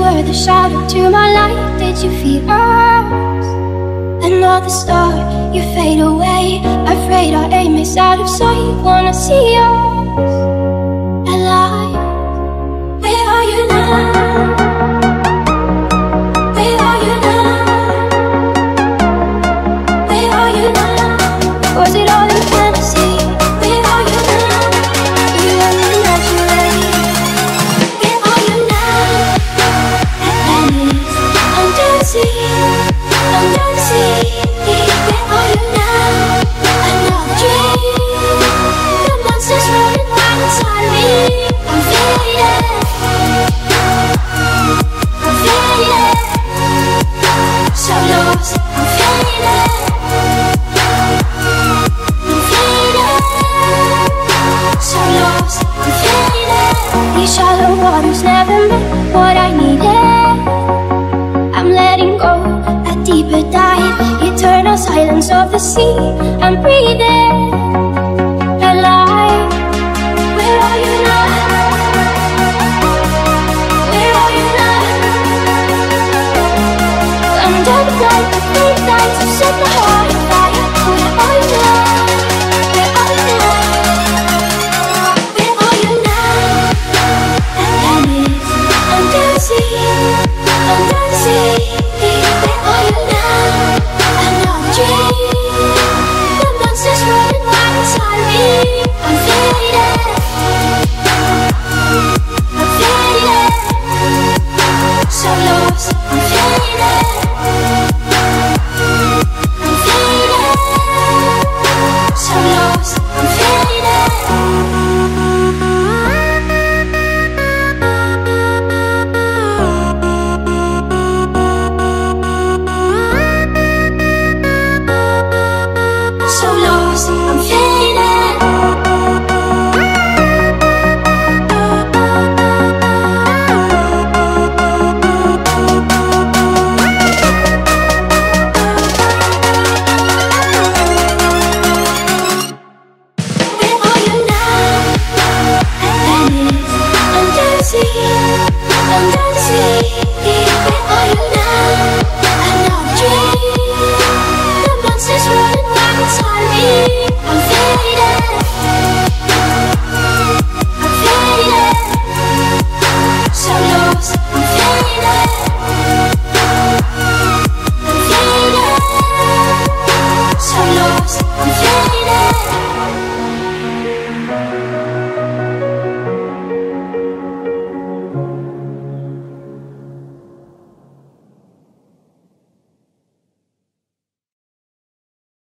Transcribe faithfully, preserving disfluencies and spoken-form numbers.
were the shadow to my light. Did you feel us? Another star, you fade away. Afraid our aim is out of sight. Wanna see us alive. Where are you now? Where are you now? Where are you now? Was it all in fantasy? Where are you now? You only imaginary. Where are you now? Atlantis, under the sea, under the sea. Where are you now? Another dream. The monsters running right inside me. I'm faded, I'm faded, so lost. I'm faded, I'm faded, so lost. I'm faded. These shallow waters never meant what I needed. I'm letting go, a deeper dive. Eternal silence of the sea. I'm breathing alive. Where are you now? Where are you now? Under the light, the three lights of sunlight.